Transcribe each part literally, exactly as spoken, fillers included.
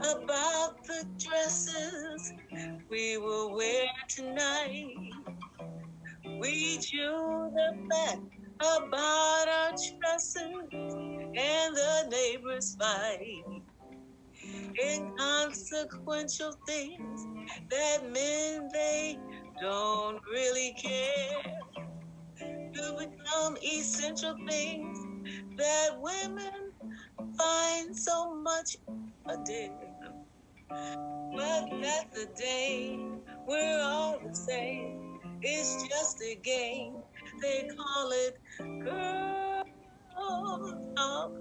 about the dresses we will wear tonight. We chew the fat about our tresses and the neighbors fight. Inconsequential things that men, they don't really care, to become essential things that women find so much addictive. But that's the day we're all the same. It's just a game. They call it girl talk.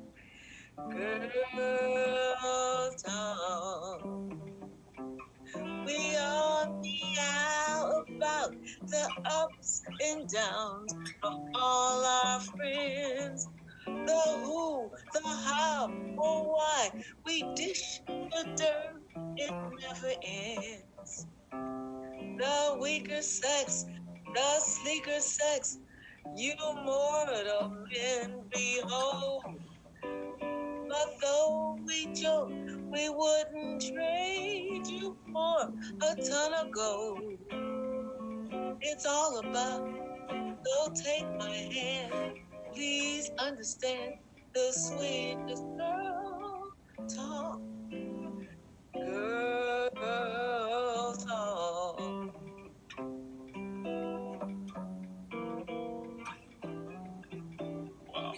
Girl talk. We all meow about the ups and downs of all our friends. The who, the how, or why. We dish the dirt, it never ends. The weaker sex, the sleeker sex, you mortal men behold. But though we joke, we wouldn't trade you for a ton of gold. It's all about, so take my hand, please understand the sweetest girl talk. Girl talk. Wow.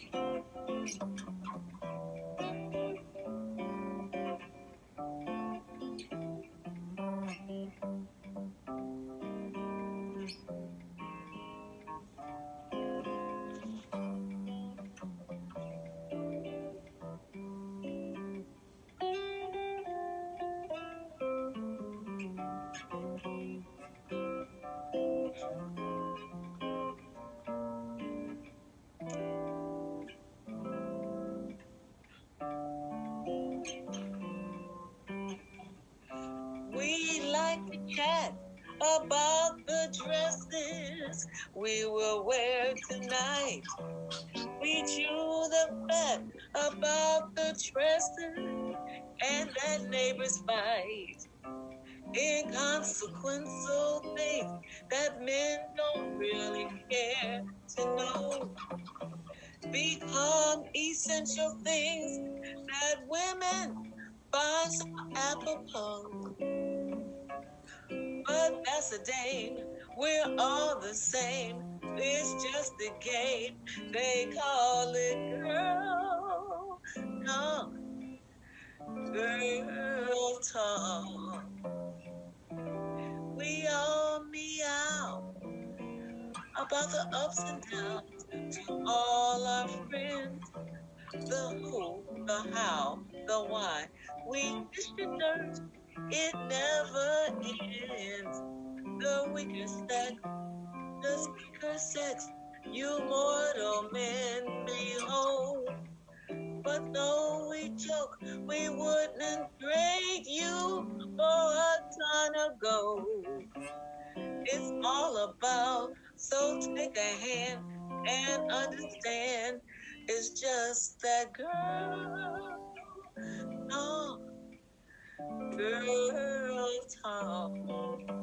We like to chat about the dresses we will wear tonight. We chew the fat about the dresses and that neighbor's fight. Inconsequential things that men don't really care to know become essential things that women find so apropos. But that's a day, we're all the same. It's just a game, they call it girl talk. Girl talk. We all meow about the ups and downs to all our friends. The who, the how, the why. We dish the dirt, it never ends. The weaker sex, the speaker sex, you mortal men behold. But though we joke, we wouldn't trade you for a ton of gold. It's all about, so take a hand and understand, it's just that girl talk, girl talk.